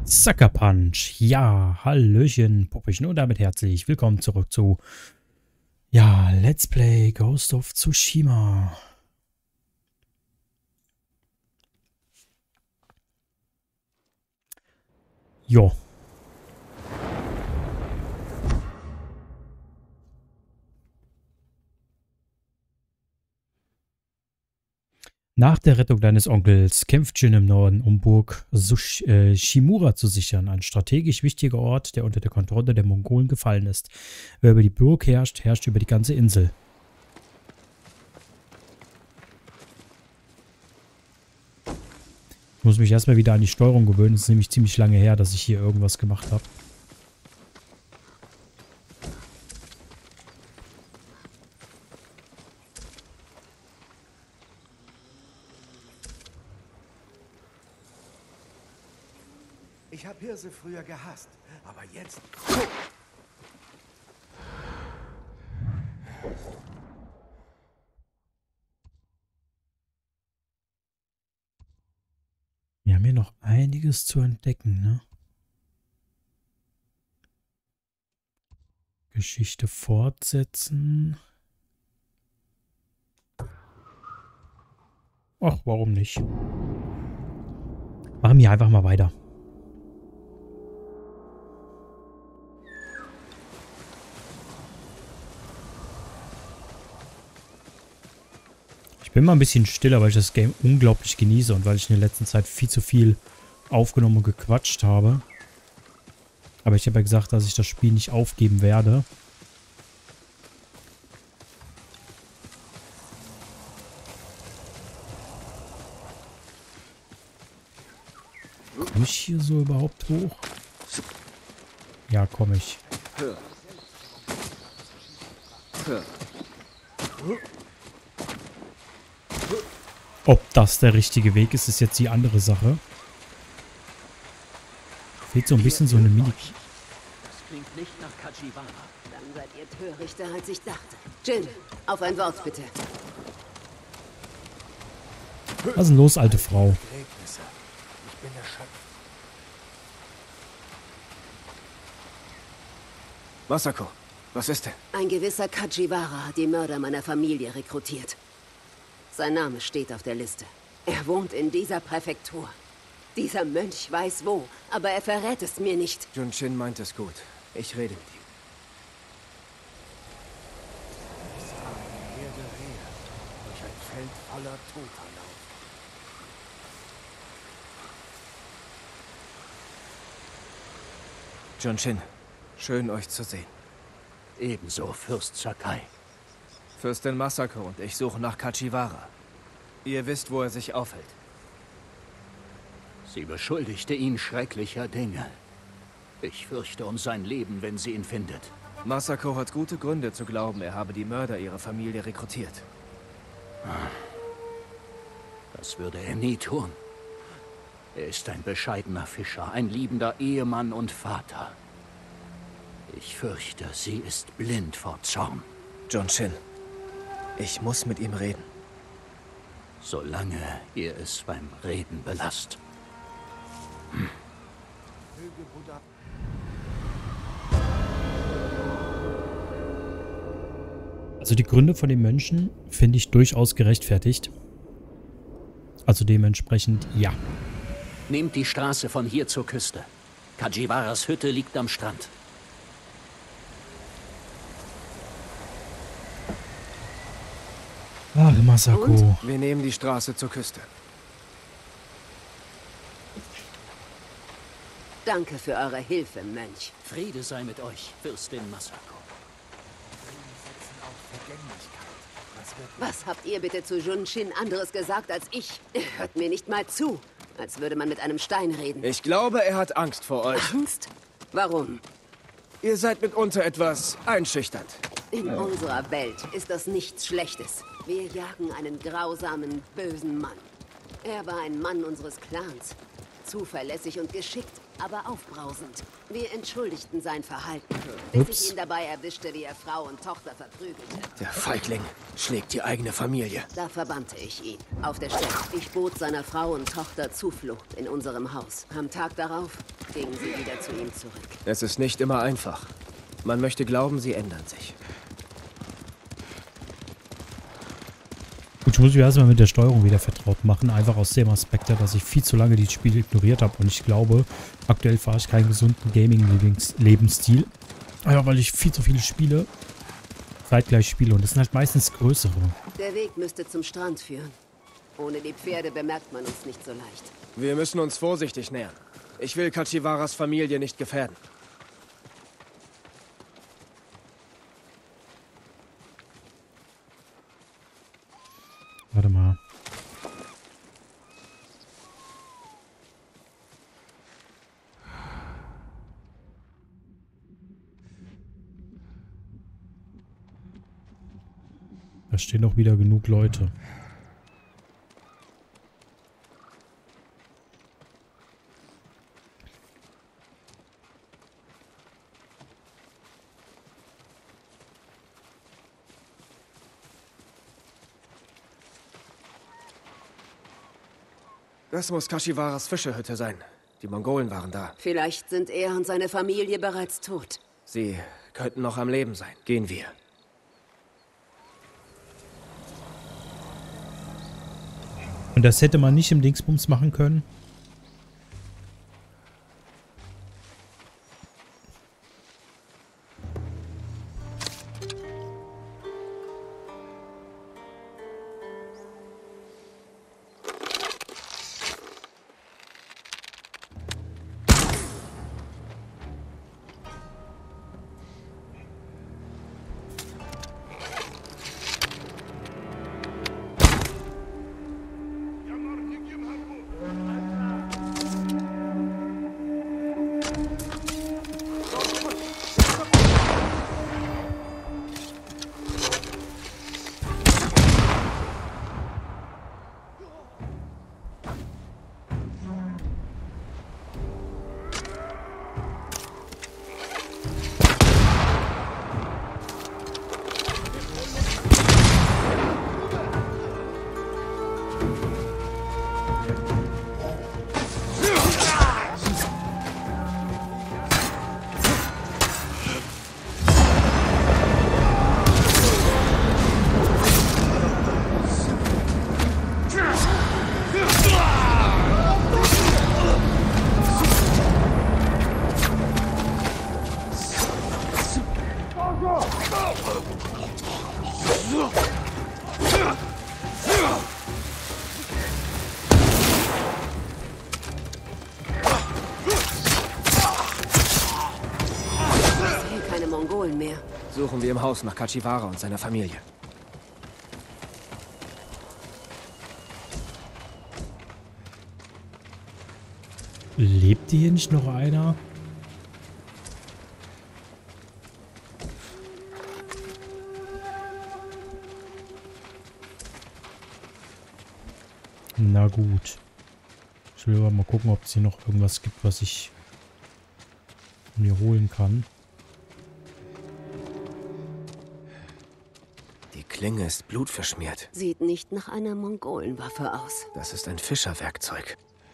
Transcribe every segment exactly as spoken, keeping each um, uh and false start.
Sucker Punch. Ja, hallöchen, Puppchen und damit herzlich willkommen zurück zu, ja, Let's Play Ghost of Tsushima. Jo. Nach der Rettung deines Onkels kämpft Jin im Norden, um Burg Sush äh, Shimura zu sichern, ein strategisch wichtiger Ort, der unter der Kontrolle der Mongolen gefallen ist. Wer über die Burg herrscht, herrscht über die ganze Insel. Ich muss mich erstmal wieder an die Steuerung gewöhnen. Es ist nämlich ziemlich lange her, dass ich hier irgendwas gemacht habe. Ich habe Hirse früher gehasst, aber jetzt... Wir haben hier noch einiges zu entdecken, ne? Geschichte fortsetzen. Ach, warum nicht? Machen wir einfach mal weiter. Ich bin mal ein bisschen stiller, weil ich das Game unglaublich genieße und weil ich in der letzten Zeit viel zu viel aufgenommen und gequatscht habe. Aber ich habe ja gesagt, dass ich das Spiel nicht aufgeben werde. Komme ich hier so überhaupt hoch? Ja, komme ich. Ob das der richtige Weg ist, ist jetzt die andere Sache. Fehlt so ein bisschen so eine Mini... Das klingt nicht nach Kajiwara. Dann seid ihr törichter, als ich dachte. Jin, auf ein Wort bitte. Was ist denn los, alte Frau? Ich bin erschöpft. Masako, was ist denn? Ein gewisser Kajiwara hat die Mörder meiner Familie rekrutiert. Sein Name steht auf der Liste. Er wohnt in dieser Präfektur. Dieser Mönch weiß wo, aber er verrät es mir nicht. Junshin meint es gut. Ich rede mit ihm. Es war eine Herde Rehe durch ein Feld voller Toter laufen. Junshin, schön euch zu sehen. Ebenso, Fürst Sakai. Fürstin Masako und ich suchen nach Kajiwara. Ihr wisst, wo er sich aufhält. Sie beschuldigte ihn schrecklicher Dinge. Ich fürchte um sein Leben, wenn sie ihn findet. Masako hat gute Gründe zu glauben, er habe die Mörder ihrer Familie rekrutiert. Das würde er nie tun. Er ist ein bescheidener Fischer, ein liebender Ehemann und Vater. Ich fürchte, sie ist blind vor Zorn. Junshin, ich muss mit ihm reden. Solange ihr es beim Reden belasst. Hm. Also die Gründe von den Mönchen finde ich durchaus gerechtfertigt. Also dementsprechend ja. Nehmt die Straße von hier zur Küste. Kajiwaras Hütte liegt am Strand. Ach, Masako. Und? Wir nehmen die Straße zur Küste. Danke für eure Hilfe, Mönch. Friede sei mit euch, Fürstin Masako. Was habt ihr bitte zu Junshin anderes gesagt als ich? Er hört mir nicht mal zu. Als würde man mit einem Stein reden. Ich glaube, er hat Angst vor euch. Angst? Warum? Ihr seid mitunter etwas einschüchternd. In unserer Welt ist das nichts Schlechtes. Wir jagen einen grausamen, bösen Mann. Er war ein Mann unseres Clans. Zuverlässig und geschickt. aber aufbrausend. Wir entschuldigten sein Verhalten, bis Ups. ich ihn dabei erwischte, wie er Frau und Tochter verprügelte. Der Feigling schlägt die eigene Familie. Da verbannte ich ihn. Auf der Stelle. Ich bot seiner Frau und Tochter Zuflucht in unserem Haus. Am Tag darauf gingen sie wieder zu ihm zurück. Es ist nicht immer einfach. Man möchte glauben, sie ändern sich. Gut, ich muss mich erstmal mit der Steuerung wieder vertraut machen. Einfach aus dem Aspekt, dass ich viel zu lange die Spiele ignoriert habe. Und ich glaube, aktuell fahre ich keinen gesunden Gaming-Lebensstil. Einfach weil ich viel zu viele Spiele zeitgleich spiele. Und das sind halt meistens größere. Der Weg müsste zum Strand führen. Ohne die Pferde bemerkt man uns nicht so leicht. Wir müssen uns vorsichtig nähern. Ich will Kachiwaras Familie nicht gefährden. Warte mal. Da stehen doch wieder genug Leute. Das muss Kashiwaras Fischerhütte sein. Die Mongolen waren da. Vielleicht sind er und seine Familie bereits tot. Sie könnten noch am Leben sein. Gehen wir. Und das hätte man nicht im Dingsbums machen können? Suchen wir im Haus nach Kachiwara und seiner Familie. Lebt hier nicht noch einer? Na gut. Ich will aber mal gucken, ob es hier noch irgendwas gibt, was ich mir holen kann. Die Klinge ist blutverschmiert. Sieht nicht nach einer Mongolenwaffe aus. Das ist ein Fischerwerkzeug.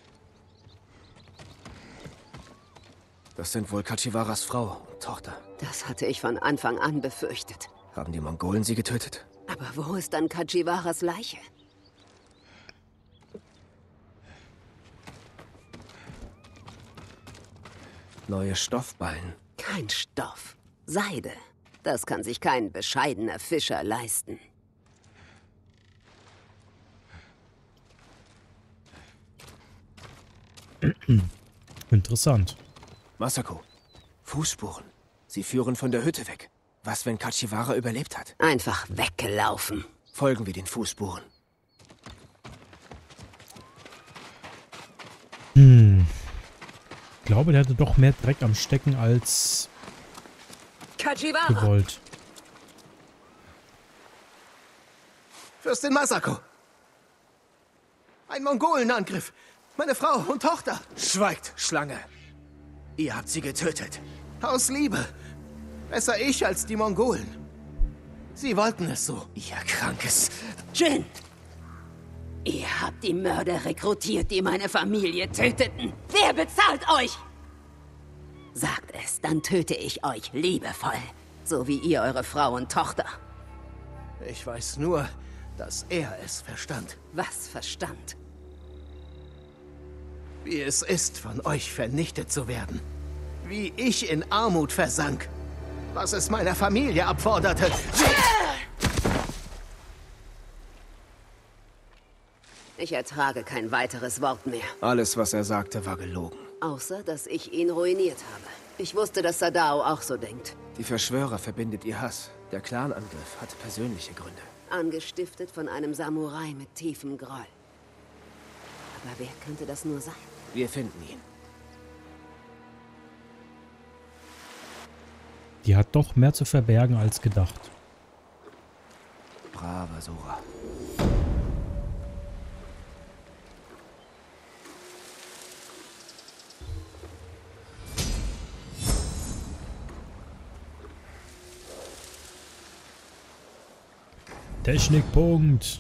Das sind wohl Kachiwaras Frau und Tochter. Das hatte ich von Anfang an befürchtet. Haben die Mongolen sie getötet? Aber wo ist dann Kachiwaras Leiche? Neue Stoffballen. Kein Stoff. Seide. Das kann sich kein bescheidener Fischer leisten. Interessant. Masako, Fußspuren. Sie führen von der Hütte weg. Was, wenn Kachiwara überlebt hat? Einfach weggelaufen. Folgen wir den Fußspuren. Hm. Ich glaube, der hatte doch mehr Dreck am Stecken als Kachiwara! gewollt. Fürstin Masako! Ein Mongolenangriff! Meine Frau und Tochter! Schweigt, Schlange! Ihr habt sie getötet. Aus Liebe. Besser ich als die Mongolen. Sie wollten es so. Ihr krankes... Jin! Ihr habt die Mörder rekrutiert, die meine Familie töteten. Wer bezahlt euch? Sagt es, dann töte ich euch liebevoll. So wie ihr eure Frau und Tochter. Ich weiß nur, dass er es verstand. Was verstand? Wie es ist, von euch vernichtet zu werden. Wie ich in Armut versank. Was es meiner Familie abforderte. Ich ertrage kein weiteres Wort mehr. Alles, was er sagte, war gelogen. Außer, dass ich ihn ruiniert habe. Ich wusste, dass Sadao auch so denkt. Die Verschwörer verbindet ihr Hass. Der Clanangriff hat persönliche Gründe. Angestiftet von einem Samurai mit tiefem Groll. Aber wer könnte das nur sein? Wir finden ihn. Die hat doch mehr zu verbergen als gedacht. Braver Sora. Technikpunkt.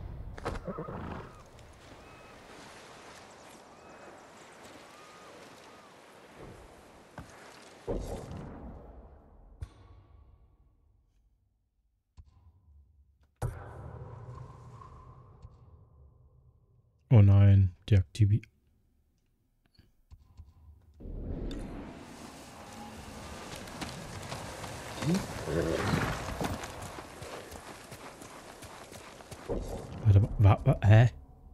Oh nein, deaktiviert. Warte mal, wa, wa, hä?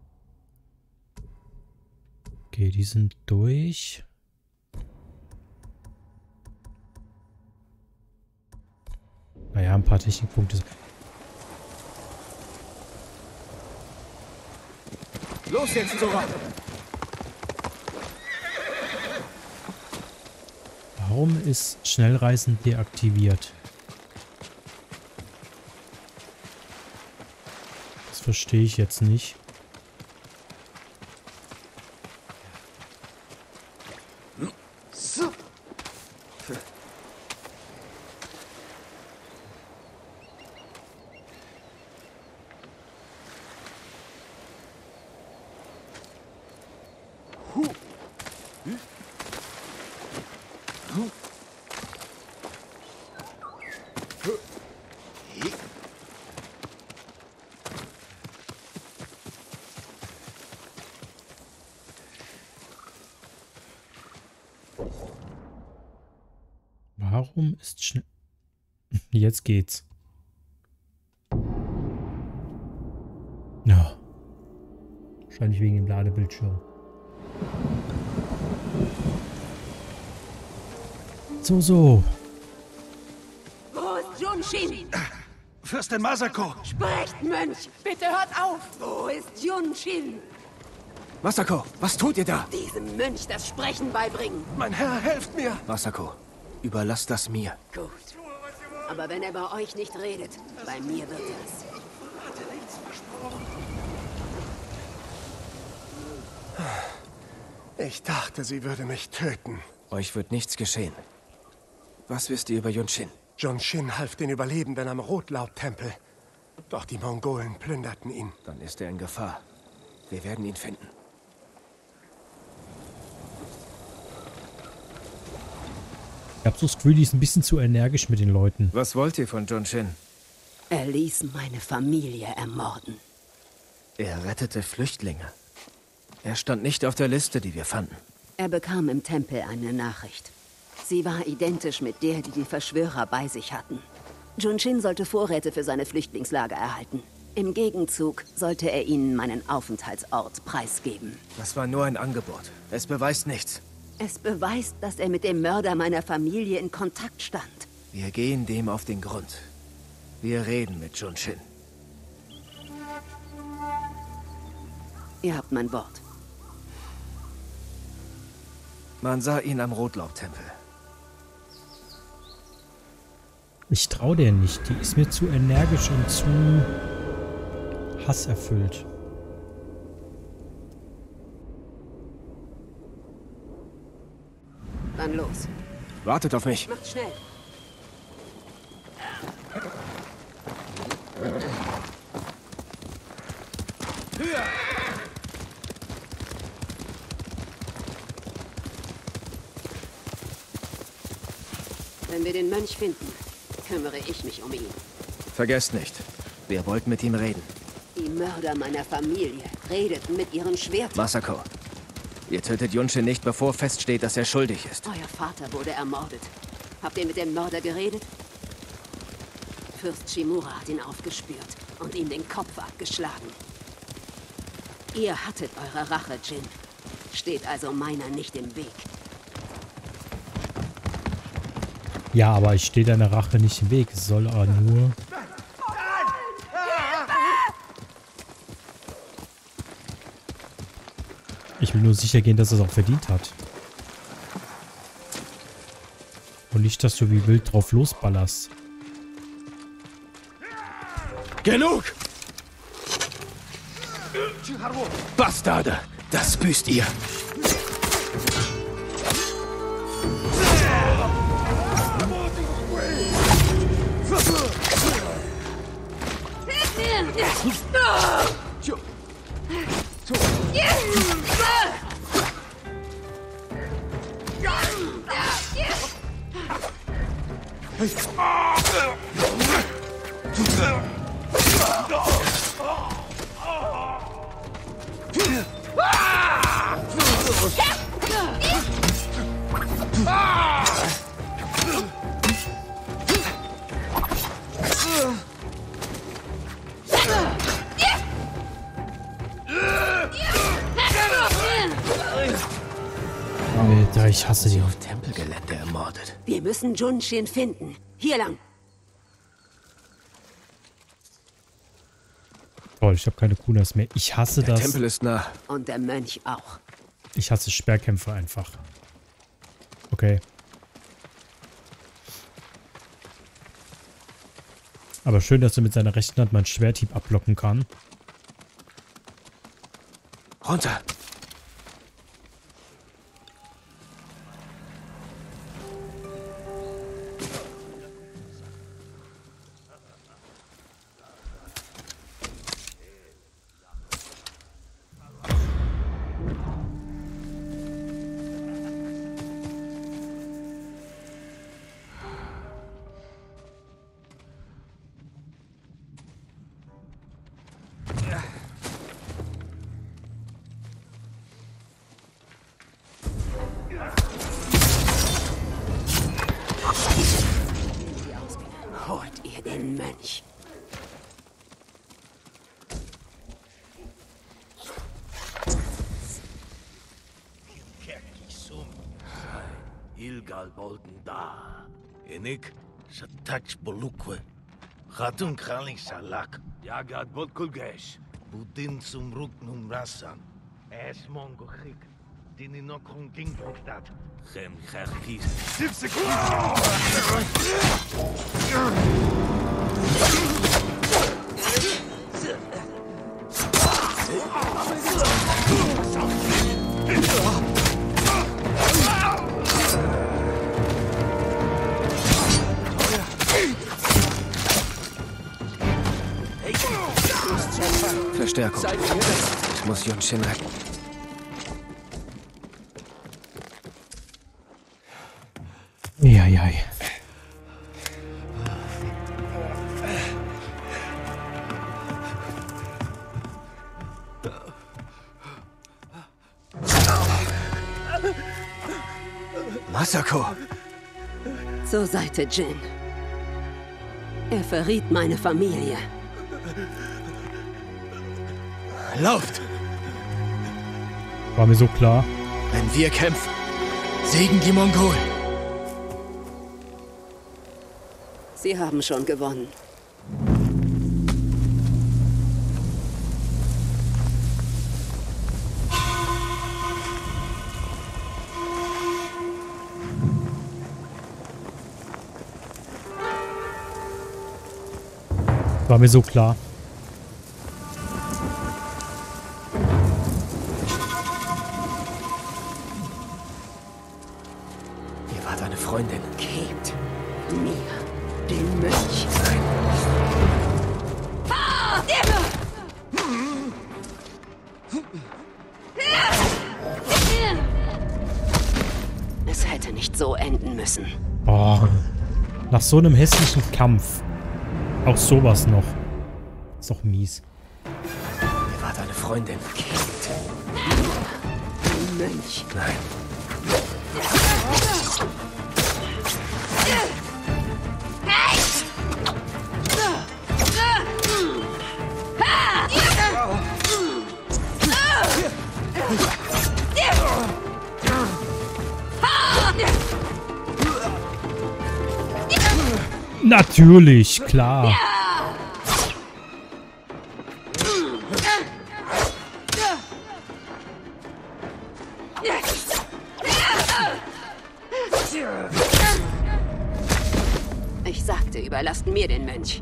Okay, die sind durch. Naja, ein paar Technikpunkte. Los jetzt, Sora! Warum ist Schnellreisen deaktiviert? Das verstehe ich jetzt nicht. So. Warum ist schnell... Jetzt geht's. Ja. Wahrscheinlich wegen dem Ladebildschirm. So, so. Wo ist Junshin? Fürstin Masako! Sprecht, Mönch! Bitte hört auf! Wo ist Junshin? Masako, was tut ihr da? Diesem Mönch das Sprechen beibringen. Mein Herr, helft mir! Masako, überlasst das mir. Gut. Aber wenn er bei euch nicht redet, bei mir wird er es. Ich dachte, sie würde mich töten. Euch wird nichts geschehen. Was wisst ihr über Junshin? Junshin half den Überlebenden am Rotlaubtempel. Doch die Mongolen plünderten ihn. Dann ist er in Gefahr. Wir werden ihn finden. Ich hab so das Gefühl, die ist ein bisschen zu energisch mit den Leuten. Was wollt ihr von Junshin? Er ließ meine Familie ermorden. Er rettete Flüchtlinge. Er stand nicht auf der Liste, die wir fanden. Er bekam im Tempel eine Nachricht. Sie war identisch mit der, die die Verschwörer bei sich hatten. Junshin sollte Vorräte für seine Flüchtlingslager erhalten. Im Gegenzug sollte er ihnen meinen Aufenthaltsort preisgeben. Das war nur ein Angebot. Es beweist nichts. Es beweist, dass er mit dem Mörder meiner Familie in Kontakt stand. Wir gehen dem auf den Grund. Wir reden mit Junshin. Ihr habt mein Wort. Man sah ihn am Rotlaubtempel. Ich traue der nicht. Die ist mir zu energisch und zu hasserfüllt. Bei Dann los. Wartet auf mich. Macht schnell. Wenn wir den Mönch finden, kümmere ich mich um ihn. Vergesst nicht, wir wollten mit ihm reden. Die Mörder meiner Familie redeten mit ihren Schwertern. Masako, ihr tötet Junshin nicht, bevor feststeht, dass er schuldig ist. Euer Vater wurde ermordet. Habt ihr mit dem Mörder geredet? Fürst Shimura hat ihn aufgespürt und ihm den Kopf abgeschlagen. Ihr hattet eure Rache, Jin. Steht also meiner nicht im Weg. Ja, aber ich stehe deiner Rache nicht im Weg. Es soll aber nur... Ich will nur sicher gehen, dass er es auch verdient hat. Und nicht, dass du wie wild drauf losballerst. Genug! Bastarde! Das büßt ihr! Alter, ich hasse die. Auf Tempelgelände ermordet. Wir müssen Junshin finden. Hier lang. Toll, ich habe keine Kunas mehr. Ich hasse Der das. Tempel ist nah. Und der Mönch auch. Ich hasse Sperrkämpfe einfach. Okay. Aber schön, dass er mit seiner rechten Hand meinen Schwerthieb abblocken kann. Runter! Holt ihr den Mönch. Ilgal bolden da. Enik, sa touch bolukwe. Hatun kraling salak. Yagat bol kulgesh. Budin sumruk num rasan. Es mongo khik. Dini no kon ging dat. Gem khakis. Sipse Verstärkung. Ich muss Junshin retten. Eieiei. Masako! Zur Seite, Jin. Er verriet meine Familie. Lauft! War mir so klar. Wenn wir kämpfen, siegen die Mongolen. Sie haben schon gewonnen. War mir so klar. Freundin. Gebt mir den Mönch. Es hätte nicht so enden müssen. Boah. Nach so einem hässlichen Kampf. Auch sowas noch. Ist doch mies. Wer war deine Freundin? Gebt den Mönch. Nein. Natürlich, klar. Ich sagte, überlasst mir den Mönch.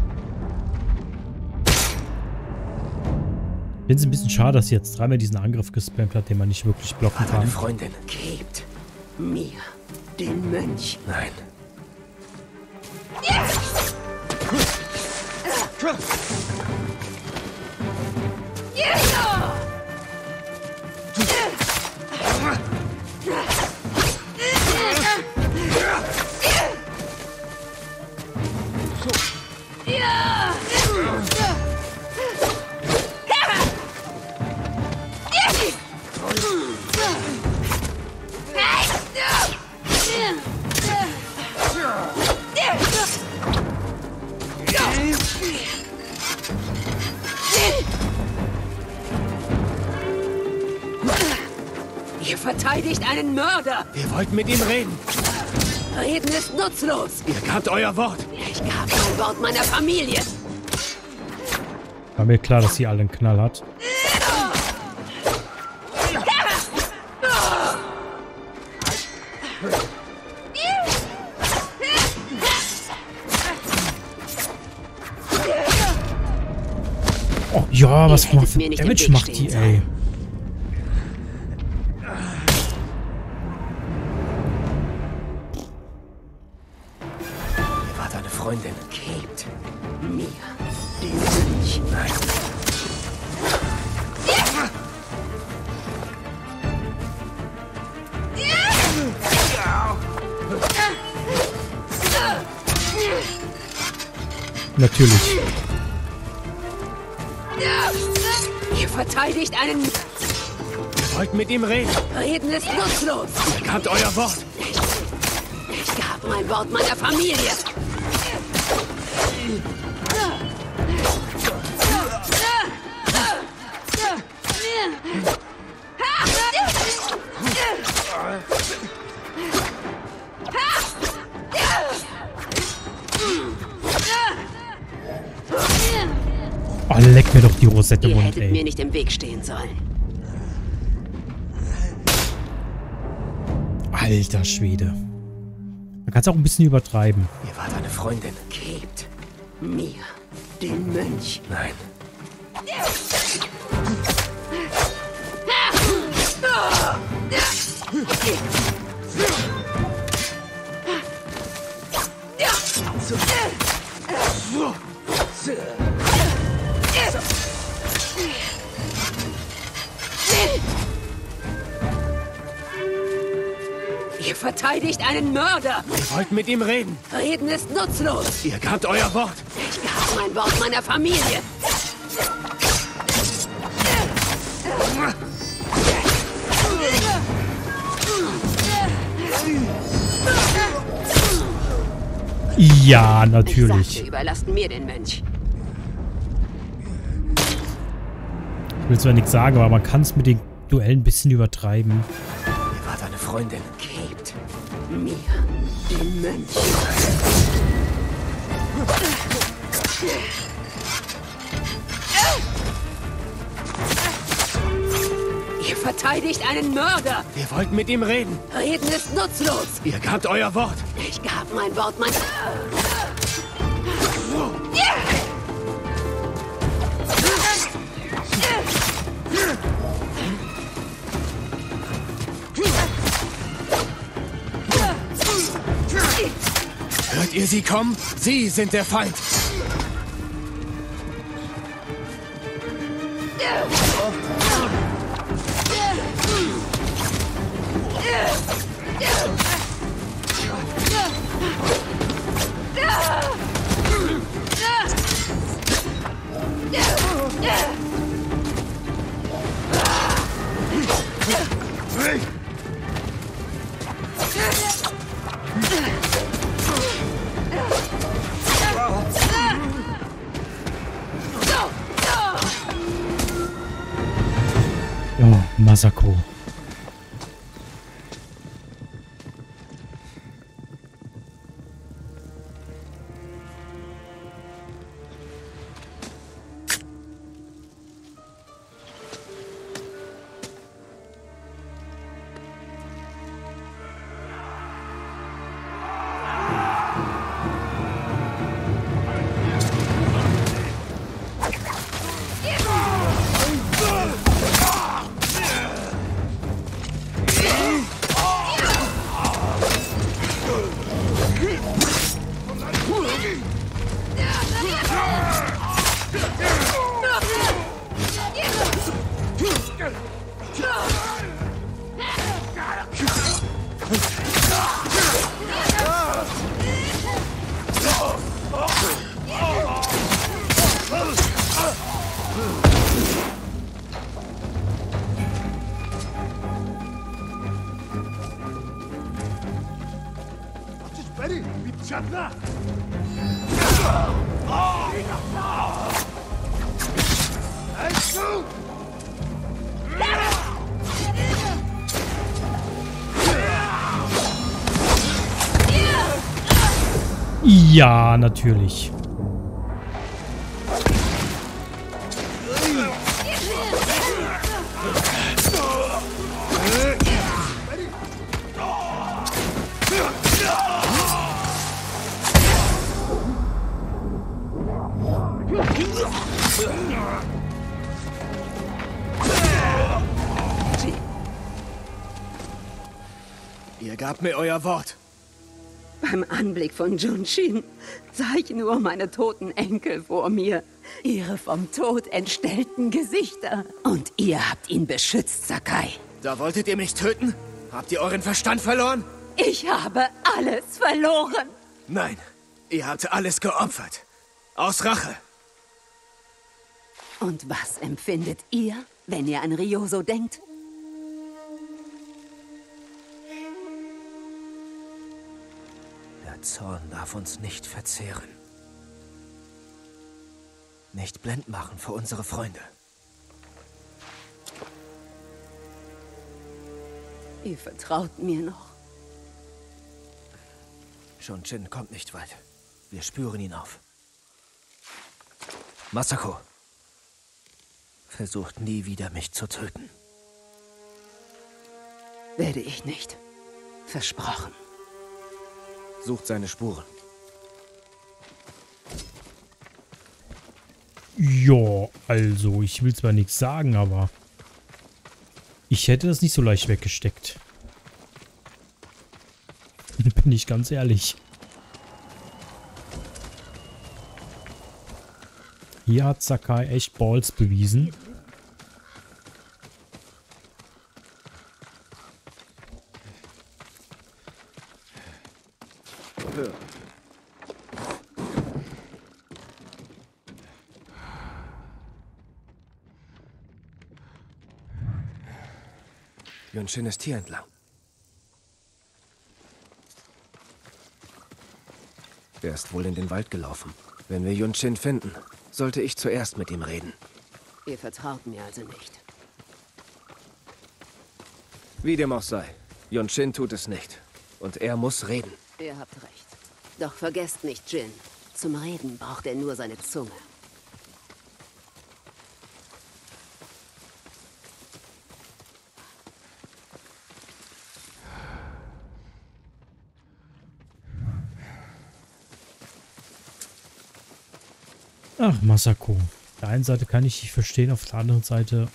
Finde es ein bisschen schade, dass sie jetzt dreimal diesen Angriff gespammt hat, den man nicht wirklich blocken War deine kann. Freundin? Gebt mir den Mönch. Nein. Ihr verteidigt einen Mörder. Wir wollten mit ihm reden. Reden ist nutzlos. Ihr gabt euer Wort. Ich gab mein Wort meiner Familie. War mir klar, dass sie alle einen Knall hat. Oh ja, was hättet für mir nicht im Damage Weg macht die, stehen ey. sollen. Wer war deine Freundin? Gebt mir den Mönch. Nein. Natürlich. Ihr verteidigt einen... Wir wollten mit ihm reden. Reden ist nutzlos. Ihr gabt euer Wort. Ich, ich gab mein Wort meiner Familie. Oh, leck mir doch die Rosette im Ihr Mund, hättet mir ey. nicht im Weg stehen sollen. Alter Schwede. Man kann es auch ein bisschen übertreiben. Wer war deine Freundin? Gebt mir den Mönch. Nein. Ihr verteidigt einen Mörder. Wir wollten mit ihm reden. Reden ist nutzlos. Ihr gabt euer Wort. Ich gab mein Wort meiner Familie. Ja, Ich natürlich. sagte, überlasst mir den Mönch. Ich will zwar nichts sagen, aber man kann es mit den Duellen ein bisschen übertreiben. Wer war deine Freundin? Gebt mir den Mönch. Ihr verteidigt einen Mörder. Wir wollten mit ihm reden. Reden ist nutzlos. Ihr gabt euer Wort. Ich gab mein Wort meiner... ihr sie kommen? Sie sind der Feind. Oh, Masako. Ja, natürlich. Ihr gabt mir euer Wort. Beim Anblick von Junshin sah ich nur meine toten Enkel vor mir. Ihre vom Tod entstellten Gesichter. Und ihr habt ihn beschützt, Sakai. Da wolltet ihr mich töten? Habt ihr euren Verstand verloren? Ich habe alles verloren. Nein, ihr habt alles geopfert. Aus Rache. Und was empfindet ihr, wenn ihr an Ryoso denkt? Der Zorn darf uns nicht verzehren. Nicht blind machen für unsere Freunde. Ihr vertraut mir noch. Junshin kommt nicht weit. Wir spüren ihn auf. Masako, versucht nie wieder, mich zu töten. Werde ich nicht. Versprochen. Sucht seine Spuren. Ja, also, ich will zwar nichts sagen, aber ich hätte das nicht so leicht weggesteckt. Bin ich ganz ehrlich. Hier hat Sakai echt Balls bewiesen. Junshin ist hier entlang. Er ist wohl in den Wald gelaufen. Wenn wir Junshin finden, sollte ich zuerst mit ihm reden. Ihr vertraut mir also nicht. Wie dem auch sei, Junshin tut es nicht. Und er muss reden. Ihr habt recht. Doch vergesst nicht Jin. Zum Reden braucht er nur seine Zunge. Ach, Masako. Auf der einen Seite kann ich dich verstehen, auf der anderen Seite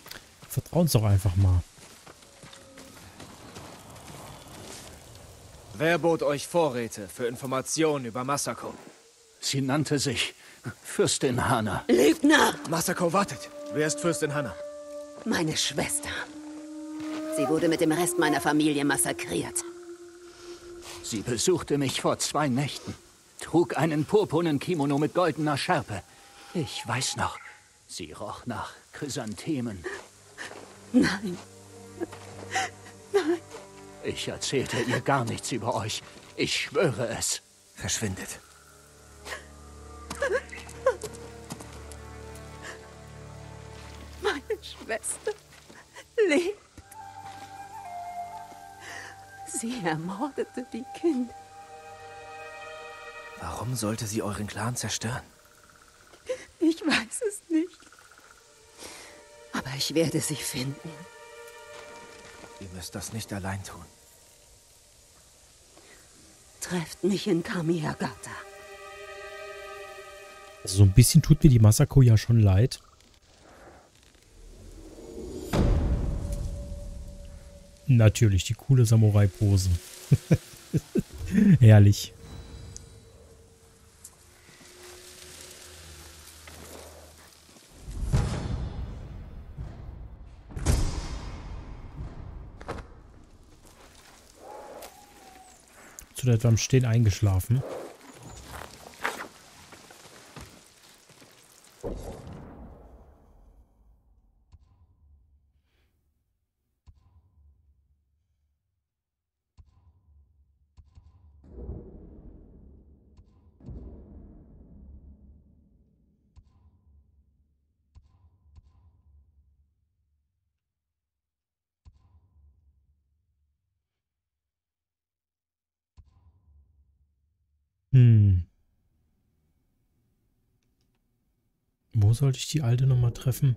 vertrauen uns doch einfach mal. Wer bot euch Vorräte für Informationen über Masako? Sie nannte sich Fürstin Hana. Lügner! Masako wartet. Wer ist Fürstin Hana? Meine Schwester. Sie wurde mit dem Rest meiner Familie massakriert. Sie besuchte mich vor zwei Nächten. Trug einen purpurnen Kimono mit goldener Schärpe. Ich weiß noch, sie roch nach Chrysanthemen. Nein. Nein. Ich erzählte ihr gar nichts über euch. Ich schwöre es. Verschwindet. Meine Schwester lebt. Sie ermordete die Kinder. Warum sollte sie euren Clan zerstören? Ich weiß es nicht. Aber ich werde sie finden. Ihr müsst das nicht allein tun. Trefft mich in Kamiagata. Also so ein bisschen tut mir die Masako ja schon leid. Natürlich, die coole Samurai-Pose. Herrlich. Zu etwa am Stehen eingeschlafen. Hm. Wo sollte ich die Alte nochmal treffen?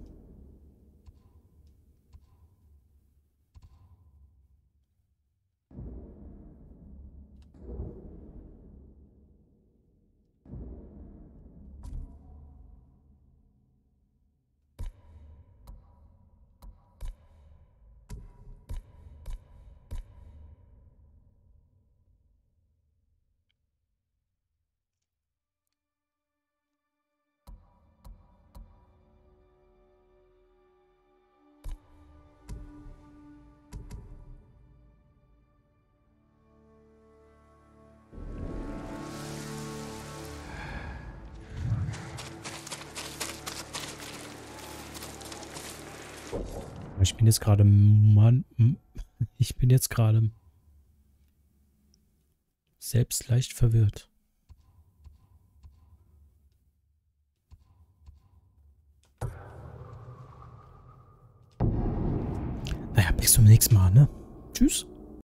Ich bin jetzt gerade, Mann, ich bin jetzt gerade selbst leicht verwirrt. Naja, bis zum nächsten Mal, ne? Tschüss.